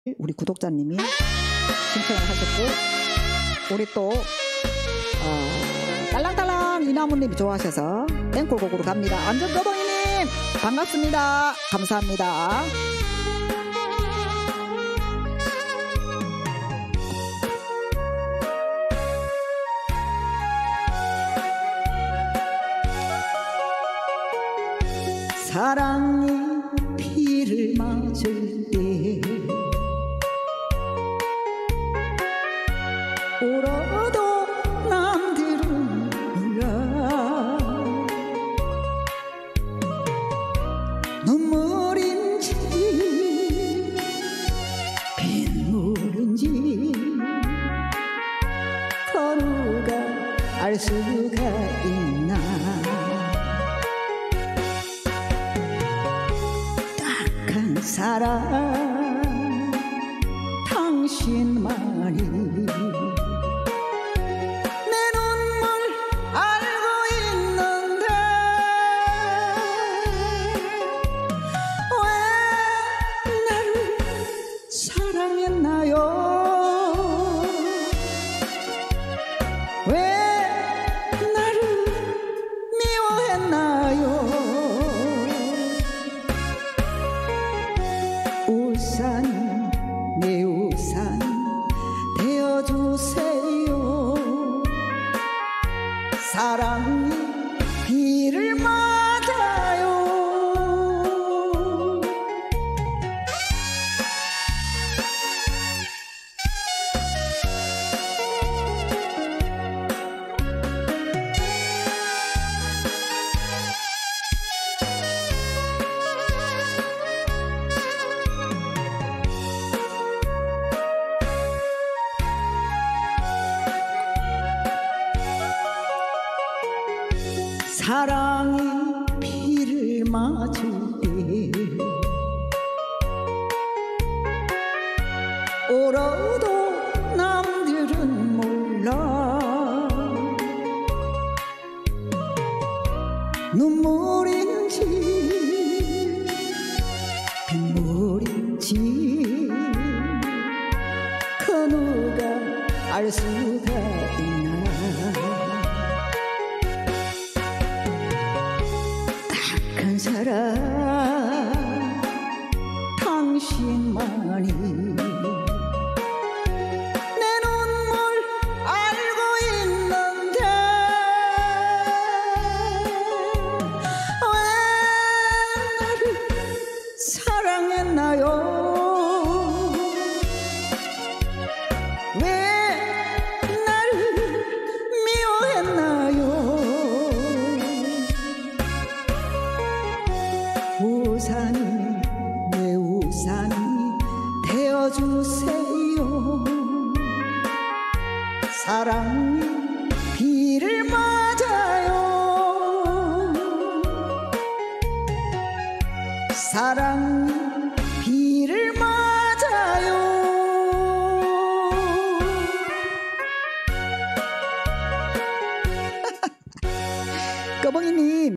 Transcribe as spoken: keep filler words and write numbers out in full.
우리 구독자님이 신청을 하셨고, 우리 또 어, 딸랑딸랑 이나무님이 좋아하셔서 땡콜곡으로 갑니다. 안전교동이님 반갑습니다. 감사합니다. 사랑이 비를 맞을 때 울어도 남들은 몰라. 눈물인지 빗물인지 그 누가 알 수가 있나. 딱한 사랑 당신만이 왜 나를 미워했나요? 우산이 내 우산이 되어주세요. 사랑이 비를 맞아요. 사랑이 비를 맞을 때 울어도 남들은 몰라. 눈물인지 빗물인지 그 누가 알 수가 있나. 한 사람 당신만이 내 눈물 알고 있는데 왜 나를 사랑했나요? 왜 나를 미워했나요? 우산이 내 우산이 되어주세요. 사랑이 비를 맞아요. 사랑이